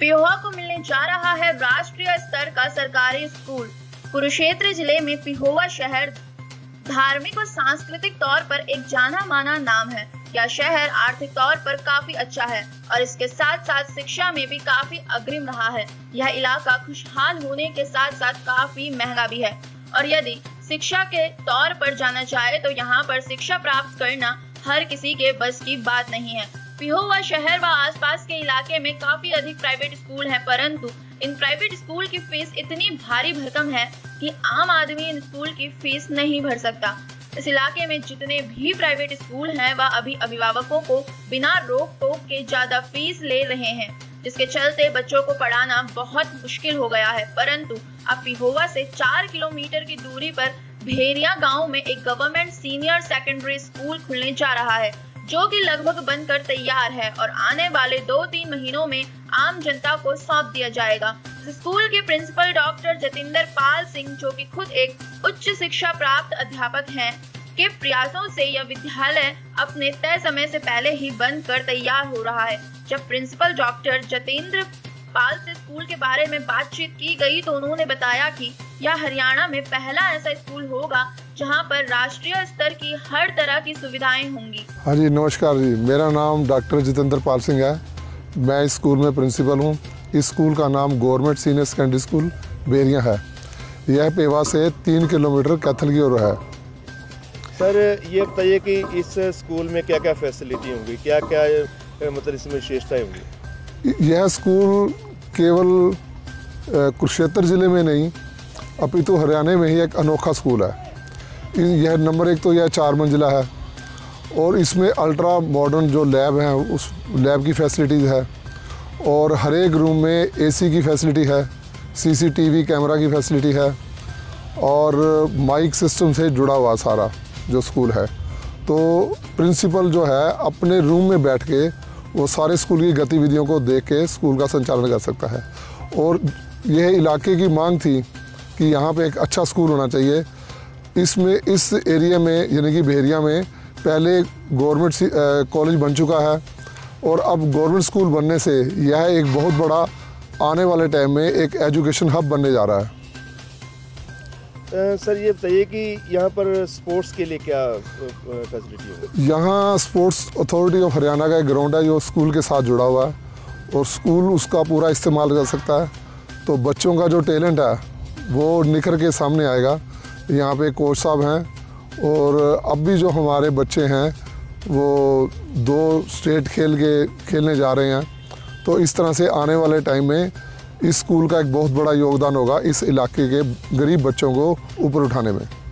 पिहोवा को मिलने जा रहा है राष्ट्रीय स्तर का सरकारी स्कूल। कुरुक्षेत्र जिले में पिहोवा शहर धार्मिक और सांस्कृतिक तौर पर एक जाना माना नाम है। यह शहर आर्थिक तौर पर काफी अच्छा है और इसके साथ साथ शिक्षा में भी काफी अग्रिम रहा है। यह इलाका खुशहाल होने के साथ साथ काफी महंगा भी है और यदि शिक्षा के तौर पर जाना जाए तो यहाँ पर शिक्षा प्राप्त करना हर किसी के बस की बात नहीं है। पिहोवा शहर व आसपास के इलाके में काफी अधिक प्राइवेट स्कूल हैं, परंतु इन प्राइवेट स्कूल की फीस इतनी भारी भरकम है कि आम आदमी इन स्कूल की फीस नहीं भर सकता। इस इलाके में जितने भी प्राइवेट स्कूल हैं वह अभी अभिभावकों को बिना रोक टोक के ज्यादा फीस ले रहे हैं, जिसके चलते बच्चों को पढ़ाना बहुत मुश्किल हो गया है। परंतु अब पिहोवा से 4 किलोमीटर की दूरी पर भेरिया गांव में एक गवर्नमेंट सीनियर सेकेंडरी स्कूल खुलने जा रहा है, जो कि लगभग बनकर तैयार है और आने वाले 2-3 महीनों में आम जनता को सौंप दिया जाएगा। स्कूल के प्रिंसिपल डॉक्टर जतिंदर पाल सिंह, जो कि खुद एक उच्च शिक्षा प्राप्त अध्यापक हैं, के प्रयासों से यह विद्यालय अपने तय समय से पहले ही बनकर तैयार हो रहा है। जब प्रिंसिपल डॉक्टर जतिंदर पाल से स्कूल के बारे में बातचीत की गई तो उन्होंने बताया कि यह हरियाणा में पहला ऐसा स्कूल होगा जहां पर राष्ट्रीय स्तर की हर तरह की सुविधाएं होंगी। हाँ जी, नमस्कार जी, मेरा नाम डॉक्टर जितेंद्र पाल सिंह है। मैं इस स्कूल में प्रिंसिपल हूँ। इस स्कूल का नाम government senior secondary school Bheria है। यह पेवा से 3 किलोमीटर कैथल की ओर है। सर, ये बताइए कि इस स्कूल में क्या क्या फैसिलिटी होंगी, क्या क्या मतलब इसमें विशेषताएं होंगी? यह स्कूल केवल कुरुक्षेत्र जिले में नहीं अपितु हरियाणा में ही एक अनोखा स्कूल है। यह नंबर 1 तो यह 4 मंजिला है और इसमें अल्ट्रा मॉडर्न जो लैब हैं उस लैब की फैसिलिटीज़ है और हर एक रूम में एसी की फैसिलिटी है, सीसीटीवी कैमरा की फैसिलिटी है और माइक सिस्टम से जुड़ा हुआ सारा जो स्कूल है। तो प्रिंसिपल जो है अपने रूम में बैठ के वो सारे स्कूल की गतिविधियों को देख के स्कूल का संचालन कर सकता है। और यह इलाके की मांग थी कि यहाँ पे एक अच्छा स्कूल होना चाहिए। इसमें इस एरिया में यानी कि भेरिया में पहले गवर्नमेंट कॉलेज बन चुका है और अब गवर्नमेंट स्कूल बनने से यह एक बहुत बड़ा आने वाले टाइम में एक एजुकेशन हब बनने जा रहा है। सर, ये बताइए कि यहाँ पर स्पोर्ट्स के लिए क्या फैसिलिटी है? यहाँ स्पोर्ट्स अथॉरिटी ऑफ हरियाणा का एक ग्राउंड है जो स्कूल के साथ जुड़ा हुआ है और स्कूल उसका पूरा इस्तेमाल कर सकता है। तो बच्चों का जो टैलेंट है वो निखर के सामने आएगा। यहाँ पे कोच साहब हैं और अब भी जो हमारे बच्चे हैं वो 2 स्टेट खेलने जा रहे हैं। तो इस तरह से आने वाले टाइम में इस स्कूल का एक बहुत बड़ा योगदान होगा इस इलाके के गरीब बच्चों को ऊपर उठाने में।